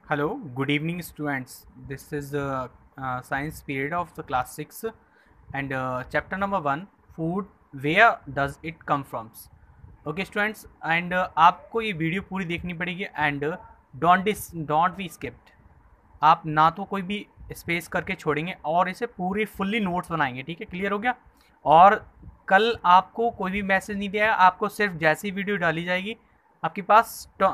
Hello, good evening, students. This is the science period of the class 6 and chapter number 1 food. Where does it come from? Okay, students, and आपको ये video पूरी देखनी पड़ेगी and don't be skipped. आप ना तो कोई भी स्पेस करके छोड़ेंगे और इसे पूरी फुल्ली नोट्स बनाएंगे. ठीक है, क्लियर हो गया. और कल आपको कोई भी मैसेज नहीं दिया, आपको सिर्फ जैसी वीडियो डाली जाएगी आपके पास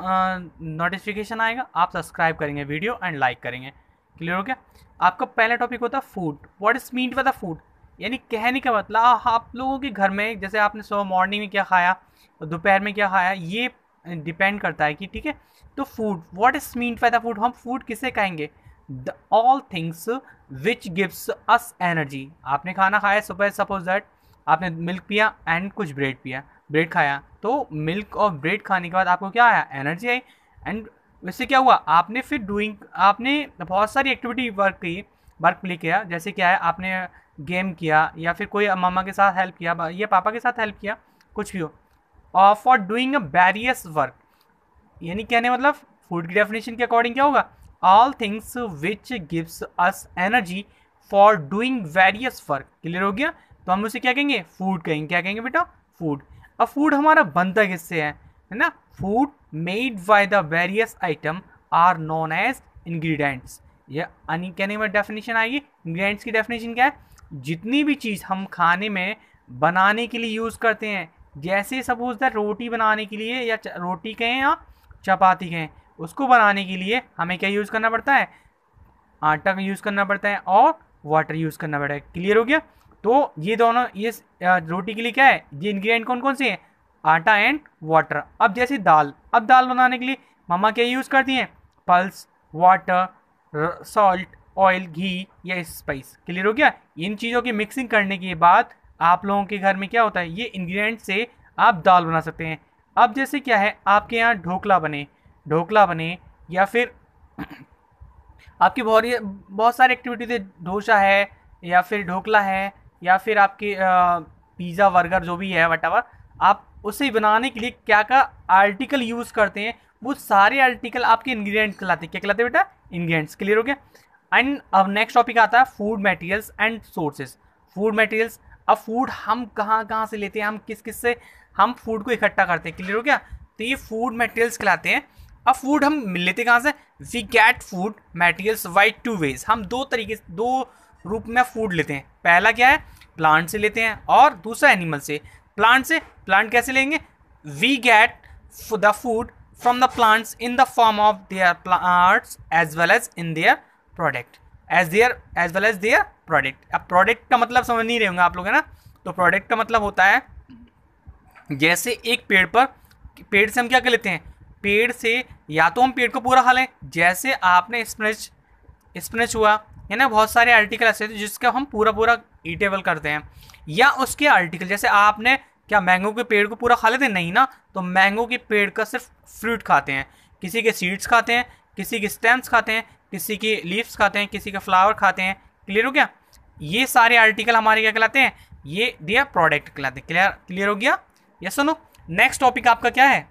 नोटिफिकेशन आएगा, आप सब्सक्राइब करेंगे वीडियो एंड लाइक करेंगे. क्लियर हो गया. आपका पहला टॉपिक होता है food. What is mean by the food, यानी कहने का मतलब आप लोगों के घर में जैसे आपने सुबह मॉर्निंग में क्या खाया, दोपहर में क्या खाया, ये डिपेंड करता है कि ठीक है. तो food, what is mean by the food, हम फूड किसे कहेंगे? The all things which gives us energy. आपने खाना खाया सुबह, सपोज दैट आपने मिल्क पिया एंड कुछ ब्रेड पिया, ब्रेड खाया, तो मिल्क और ब्रेड खाने के बाद आपको क्या आया? Energy I. एंड वैसे क्या हुआ, आपने फिर आपने बहुत सारी एक्टिविटी वर्क प्ले किया. जैसे क्या है, आपने गेम किया या फिर कोई मामा के साथ हेल्प किया या पापा के साथ हेल्प किया, कुछ भी हो. और for doing a various work, यानी कहने मतलब फूड की डेफिनेशन के अकॉर्डिंग क्या होगा? All things which gives us energy for doing various work. Clear हो गया. तो हम उसे क्या कहेंगे? फूड कहेंगे. क्या कहेंगे बेटा? फूड. अब फूड हमारा बनता किससे है ना? Food made by the various item are known as ingredients. ये कहने में डेफिनेशन आएगी. इंग्रेडिएंट्स की डेफिनेशन क्या है? जितनी भी चीज़ हम खाने में बनाने के लिए यूज़ करते हैं, जैसे सपोज दैट रोटी बनाने के लिए, या रोटी कहें या चपाती कहें, उसको बनाने के लिए हमें क्या यूज़ करना पड़ता है? आटा का यूज़ करना पड़ता है और वाटर यूज़ करना पड़ता है. क्लियर हो गया. तो ये दोनों, ये रोटी के लिए क्या है, ये इंग्रेडिएंट कौन कौन से हैं? आटा एंड वाटर. अब जैसे दाल, अब दाल बनाने के लिए मम्मा क्या यूज़ करती हैं? Pulse, water, salt, oil, ghee या स्पाइस. क्लियर हो गया. इन चीज़ों की मिक्सिंग करने के बाद आप लोगों के घर में क्या होता है? ये इंग्रेडिएंट से आप दाल बना सकते हैं. अब जैसे क्या है, आपके यहाँ ढोकला बने या फिर आपकी बहुत सारी एक्टिविटी थे. डोसा है या फिर ढोकला है या फिर आपके पिज़्ज़ा, बर्गर, जो भी है वटएवर, आप उसे बनाने के लिए क्या क्या आर्टिकल यूज़ करते हैं, वो सारे आर्टिकल आपके इंग्रेडिएंट्स कहलाते हैं. क्या कहलाते हैं बेटा? इंग्रेडिएंट्स. क्लियर हो गया. एंड अब नेक्स्ट टॉपिक आता है food materials and sources. Food materials. अब फूड हम कहाँ कहाँ से लेते हैं, हम किस किस से हम फूड को इकट्ठा करते हैं. क्लियर हो गया. तो ये फूड मटेरियल्स कहलाते हैं. अब फूड हम लेते कहाँ से? We get food materials by two ways. हम दो रूप में फूड लेते हैं. पहला क्या है? प्लांट से लेते हैं और दूसरा एनिमल से. प्लांट कैसे लेंगे? We get the food from the plants in the form of their plants as well as in their product, as well as their product. अब प्रोडक्ट का मतलब समझ नहीं रहे होंगे आप लोग, है ना? तो प्रोडक्ट का मतलब होता है, जैसे एक पेड़ से हम क्या कर लेते हैं? पेड़ से या तो हम पेड़ को पूरा खा लें, जैसे आपने स्पिनच हुआ, है ना? बहुत सारे आर्टिकल ऐसे थे जिसका हम पूरा ईटेबल करते हैं. या उसके आर्टिकल, जैसे आपने क्या मैंगो के पेड़ को पूरा खा लेते? नहीं ना. तो मैंगो के पेड़ का सिर्फ फ्रूट खाते हैं. किसी के सीड्स खाते हैं, किसी के स्टेम्स खाते हैं, किसी के लीव्स खाते हैं, किसी का फ्लावर खाते हैं. क्लियर हो गया. ये सारे आर्टिकल हमारे क्या कहलाते हैं? ये दिया प्रोडक्ट कहलाते हैं. क्लियर हो गया. यस सुनो. नेक्स्ट टॉपिक आपका क्या है?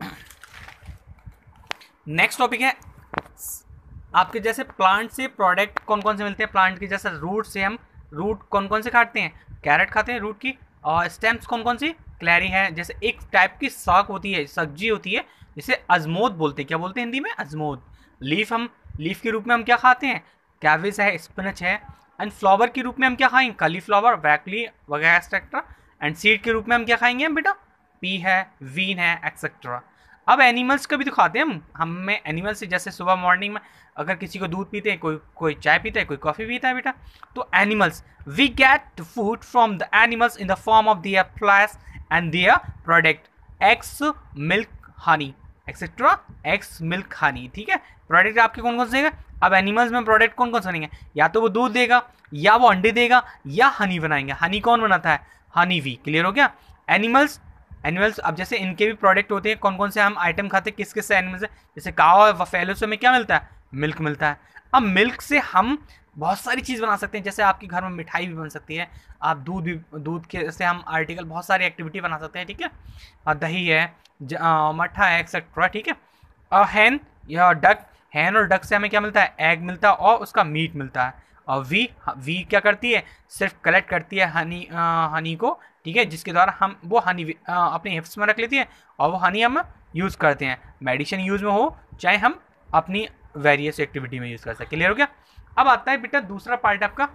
नेक्स्ट टॉपिक है आपके जैसे प्लांट से प्रोडक्ट कौन कौन से मिलते हैं. प्लांट के जैसे रूट से हम रूट कौन कौन से खाते हैं? कैरेट खाते हैं रूट की. और स्टेम्स कौन कौन सी? क्लैरी है. जैसे एक टाइप की साग होती है, सब्जी होती है, जिसे अजमोद बोलते हैं. क्या बोलते हैं हिंदी में? अजमोद. लीफ के रूप में हम क्या खाते हैं? कैबेज है, स्पिनच है. एंड फ्लावर के रूप में हम क्या खाएंगे? कालीफ्लावर, ब्रैकली वगैरह एक्सेट्रा. एंड सीड के रूप में हम क्या खाएंगे हम बेटा? पी है, वीन है, एक्सेट्रा. अब एनिमल्स का भी तो खाते हैं हमें एनिमल्स से, जैसे सुबह मॉर्निंग में अगर किसी को दूध पीते हैं, कोई चाय पीता है, कोई कॉफ़ी पीता है बेटा. तो animals, we get food from the animals in the form of their flesh and their product, eggs, milk, honey etcetera. Eggs, milk, honey. ठीक है. प्रोडक्ट आपके कौन कौन से हैं? अब एनिमल्स में प्रोडक्ट कौन कौन से बनेंगे? या तो वो दूध देगा, या वो अंडे देगा, या हनी बनाएंगे. हनी कौन बनाता है? हनी वी. क्लियर हो गया. एनिमल्स. अब जैसे इनके भी प्रोडक्ट होते हैं. कौन कौन से हम आइटम खाते हैं, किस किस से एनिमल से? जैसे काव और बफेलो से हमें क्या मिलता है? मिल्क मिलता है. अब मिल्क से हम बहुत सारी चीज़ बना सकते हैं. जैसे आपके घर में मिठाई भी बन सकती है. आप दूध के से हम आर्टिकल बहुत सारी एक्टिविटी बना सकते हैं. ठीक है. दही है, मट्ठा है, एक्सेट्रा. ठीक है. हैन या डक हैन और डक से हमें क्या मिलता है, एग मिलता है और उसका मीट मिलता है। और वी क्या करती है, सिर्फ कलेक्ट करती है हनी को, ठीक है, जिसके द्वारा हम वो हनी अपने हिप्स में रख लेती है और वो हनी हम यूज़ करते हैं, मेडिसिन यूज़ में हो चाहे हम अपनी वेरियस एक्टिविटी में यूज़ कर सकते। क्लियर हो गया। अब आता है बेटा दूसरा पार्ट आपका,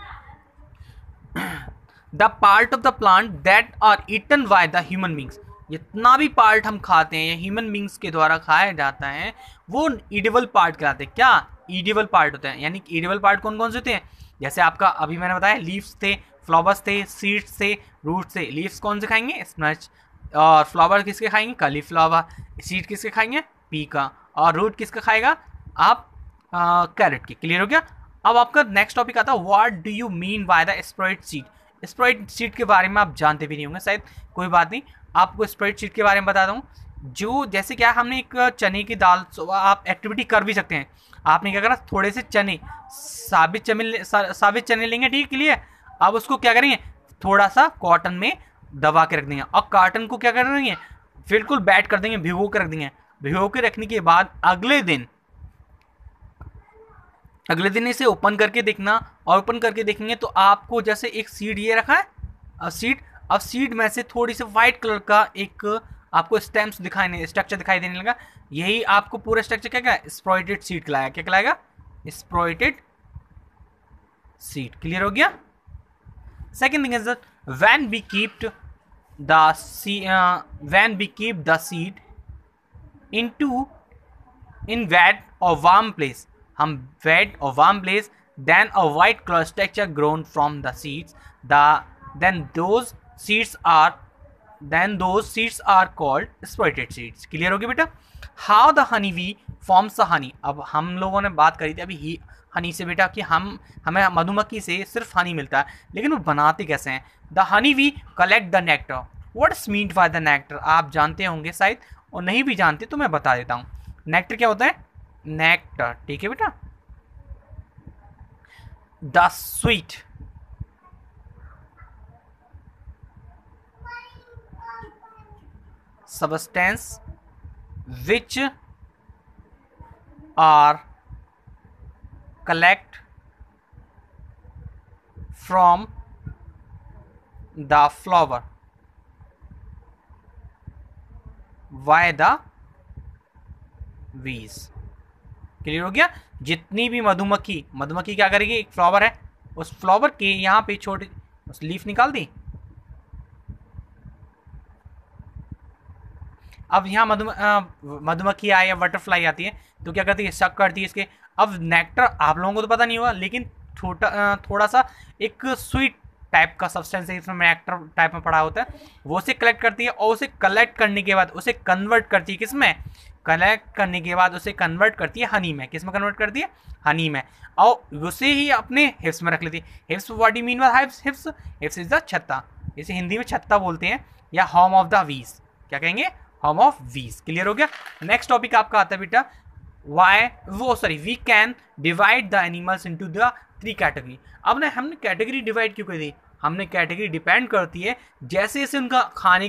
the part of the plant that are eaten by the human beings. जितना भी पार्ट हम खाते हैं ह्यूमन बींग्स के द्वारा खाया जाता है वो ईडेबल पार्ट कहलाते हैं। क्या ईडेबल पार्ट होते हैं, यानी ईडेबल पार्ट कौन कौन से होते हैं, जैसे आपका अभी मैंने बताया लीव्स थे, फ्लावर्स थे, सीड्स थे, रूट्स थे। लीव्स कौन से खाएंगे, स्पिनच, और फ्लावर किसके खाएंगे, कॉलीफ्लावर, सीड किसके खाएंगे, पी का, और रूट किसका खाएगा आप, कैरेट के। क्लियर हो गया। अब आपका नेक्स्ट टॉपिक आता है, what do you mean by the spread seed. Spread seed के बारे में आप जानते भी नहीं होंगे शायद, कोई बात नहीं, आपको स्प्रेड सीड के बारे में बताता हूँ। जो जैसे क्या हमने एक चने की दाल, आप एक्टिविटी कर भी सकते हैं। आपने क्या करना, थोड़े से चने, साबित चने लेंगे, ठीक है, लिए अब उसको क्या करेंगे, थोड़ा सा कॉटन में दबा के रख देंगे और कॉटन को क्या कर देंगे, बिल्कुल बैट कर देंगे, भिगो के रख देंगे। भिगो के रखने के बाद अगले दिन इसे ओपन करके देखना, और ओपन करके देखेंगे तो आपको जैसे एक सीड ये रखा है, सीड, अब सीड में से थोड़ी सी वाइट कलर का एक आपको स्ट्रक्चर दिखाई देने लगा। यही आपको पूरा स्ट्रक्चर क्या क्या, स्प्रोइटेड सीड कहलाएगा। क्या कहलाएगा, स्प्रोइटेड सीड। क्लियर हो गया। Second thing is when we keep the seed in wet or warm place, हम wet or warm place, then a white color structure grown from the seeds, then those seeds are called sprouted seeds। Clear हो गया बेटा। how the honey bee forms the honey, अब हम लोगों ने बात करी थी अभी हनी से बेटा कि हमें मधुमक्खी से सिर्फ हनी मिलता है, लेकिन वो बनाते कैसे हैं। The honey bee collect the nectar. What's mean by the nectar, आप जानते होंगे शायद, और नहीं भी जानते तो मैं बता देता हूँ। नेक्टर क्या होता है, नेक्टर, ठीक है बेटा, the sweet substance which are collect from the flower by the bees। Clear हो गया। जितनी भी मधुमक्खी क्या करेगी, एक फ्लावर है, उस फ्लावर के यहाँ पे छोटी उस लीफ निकाल दी, अब यहाँ मधुमक्खी आए या बटरफ्लाई आती है तो क्या करती है, शक करती है इसके। अब नेक्टर आप लोगों को तो पता नहीं होगा, लेकिन थोड़ा सा एक स्वीट टाइप का सब्सटेंस है, इसमें नेक्टर टाइप में पड़ा होता है, वो उसे कलेक्ट करती है और उसे कलेक्ट करने के बाद उसे कन्वर्ट करती है किसमें, कलेक्ट करने के बाद उसे कन्वर्ट करती है हनी में। किसमें कन्वर्ट करती है, हनी में, और उसे ही अपने हिप्स में रख लेती है। Hips, what you mean by hips, hips is the छत्ता, इसे हिंदी में छत्ता बोलते हैं, या होम ऑफ द वीज, क्या कहेंगे, होम ऑफ वीज। क्लियर हो गया। नेक्स्ट टॉपिक आपका आता है बेटा, we can divide the animals into the 3 category. अब ना हमने कैटेगरी डिवाइड क्यों कर दी, हमने कैटेगरी डिपेंड करती है जैसे जैसे उनका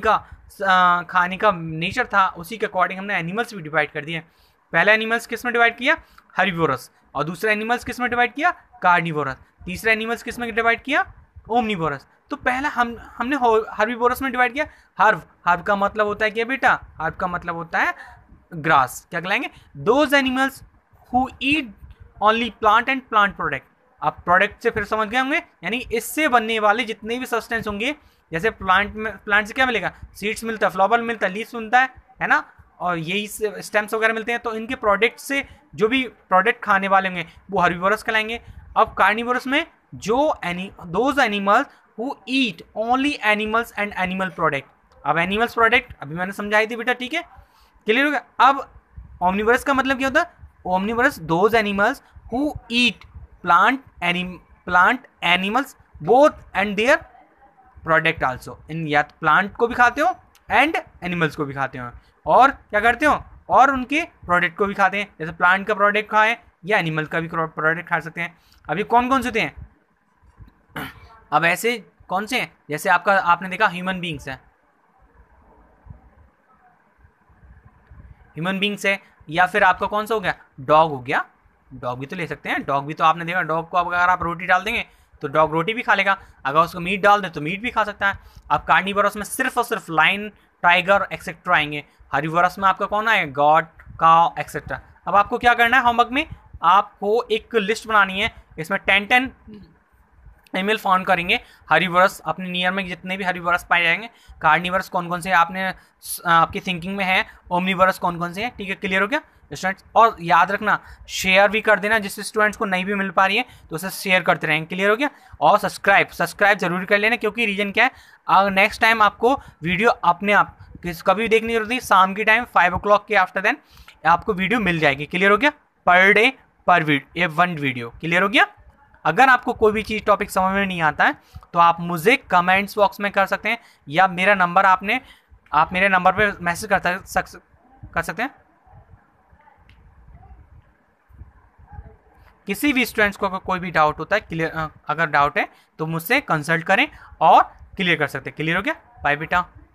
खाने का नेचर था, उसी के अकॉर्डिंग हमने एनिमल्स भी डिवाइड कर दिए। पहला एनिमल्स किस में डिवाइड किया, हर्बीवोरस, और दूसरा एनिमल्स किस में डिवाइड किया, कार्निवोरस, तीसरा एनिमल्स किस में डिवाइड किया, ओमनिवोरस। तो पहला हमने हर्बीवोरस में डिवाइड किया। हर्ब का मतलब होता है क्या बेटा, हर्ब का मतलब होता है ग्रास। क्या कहलाएंगे, those animals who eat only plant and plant product. अब प्रोडक्ट से फिर समझ गए होंगे, यानी इससे बनने वाले जितने भी सब्सटेंस होंगे, जैसे प्लांट से क्या मिलेगा, सीड्स मिलता है, फ्लावर मिलता है, लीव्स मिलता है ना, और यही स्टेम्स वगैरह मिलते हैं। तो इनके प्रोडक्ट से जो भी प्रोडक्ट खाने वाले होंगे वो हर्बीवोरस कहलाएंगे। अब कार्निवोरस में those animals who eat only animals and animal product. अब एनिमल्स प्रोडक्ट अभी मैंने समझाई थी बेटा, ठीक है, क्लियर हो गया। अब ओमनिवोरस का मतलब क्या होता है, omnivorous those animals who eat plant animals both and their product also. इन या प्लांट को भी खाते हो एंड एनिमल्स को भी खाते हो, और क्या करते हो, और उनके प्रोडक्ट को भी खाते हैं। जैसे प्लांट का प्रोडक्ट खाएं या एनिमल का भी प्रोडक्ट खा सकते हैं। अभी कौन कौन से होते हैं, अब ऐसे कौन से हैं, जैसे आपने देखा ह्यूमन बींग्स है, या फिर आपका कौन सा हो गया, डॉग हो गया। डॉग भी तो ले सकते हैं, डॉग भी तो आपने देखा, डॉग को अगर आप रोटी डाल देंगे तो डॉग रोटी भी खा लेगा, अगर उसको मीट डाल दें तो मीट भी खा सकता है। अब कार्निवोरस में सिर्फ और सिर्फ लायन, टाइगर एक्सेट्रा आएंगे। हर्बीवोरस में आपका कौन आएगा, गॉट, काउ एक्सेट्रा। अब आपको क्या करना है, होमवर्क में आपको एक लिस्ट बनानी है, इसमें 10 ईमेल फाउंड करेंगे हर्बीवोरस, अपने नियर में जितने भी हर्बीवोरस पाए जाएंगे। कार्निवोरस कौन कौन से आपने आपकी थिंकिंग में है, ओमनीवोरस कौन कौन से हैं, ठीक है, क्लियर हो गया स्टूडेंट्स। और याद रखना शेयर भी कर देना, जिस स्टूडेंट्स को नहीं भी मिल पा रही है तो उसे शेयर करते रहेंगे, क्लियर हो गया। और सब्सक्राइब जरूर कर लेना, क्योंकि रीजन क्या है, नेक्स्ट टाइम आपको वीडियो अपने आप कभी भी देखने की जरूरत नहीं, शाम की टाइम 5 o'clock के आफ्टर देन आपको वीडियो मिल जाएगी, क्लियर हो गया, पर डे पर वन वीडियो, क्लियर हो गया। अगर आपको कोई भी चीज़ टॉपिक समझ में नहीं आता है तो आप मुझे कमेंट्स बॉक्स में कर सकते हैं, या मेरा नंबर आप मेरे नंबर पे मैसेज कर सकते हैं। किसी भी स्टूडेंट्स को अगर कोई भी डाउट होता है, क्लियर अगर डाउट है तो मुझसे कंसल्ट करें और क्लियर कर सकते हैं, क्लियर हो गया। बाय बेटा।